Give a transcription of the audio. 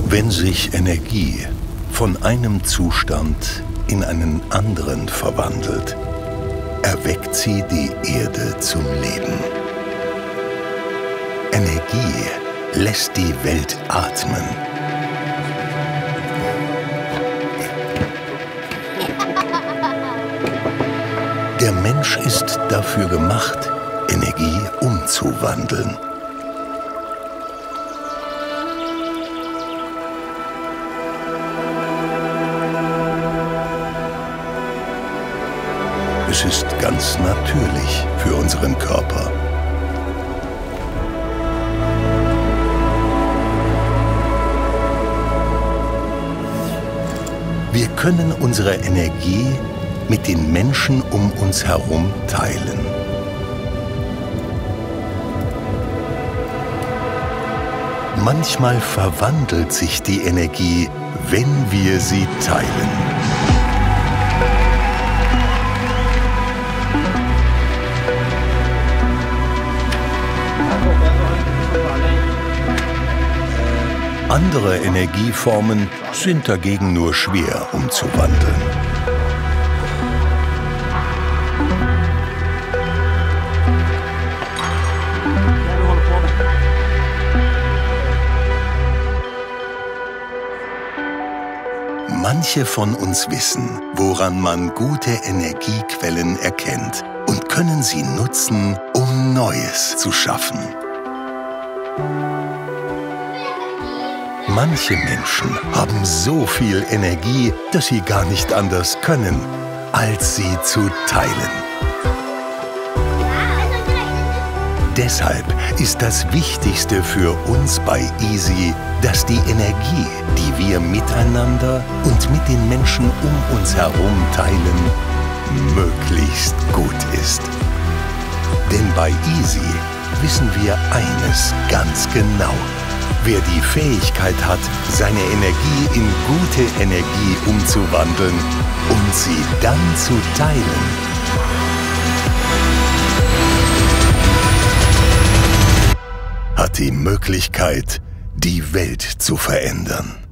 Wenn sich Energie von einem Zustand in einen anderen verwandelt, erweckt sie die Erde zum Leben. Energie lässt die Welt atmen. Der Mensch ist dafür gemacht, Energie umzuwandeln. Es ist ganz natürlich für unseren Körper. Wir können unsere Energie mit den Menschen um uns herum teilen. Manchmal verwandelt sich die Energie, wenn wir sie teilen. Andere Energieformen sind dagegen nur schwer umzuwandeln. Manche von uns wissen, woran man gute Energiequellen erkennt und können sie nutzen, um Neues zu schaffen. Manche Menschen haben so viel Energie, dass sie gar nicht anders können, als sie zu teilen. Deshalb ist das Wichtigste für uns bei Easy, dass die Energie, die wir miteinander und mit den Menschen um uns herum teilen, möglichst gut ist. Denn bei Easy wissen wir eines ganz genau: Wer die Fähigkeit hat, seine Energie in gute Energie umzuwandeln und sie dann zu teilen, hat die Möglichkeit, die Welt zu verändern.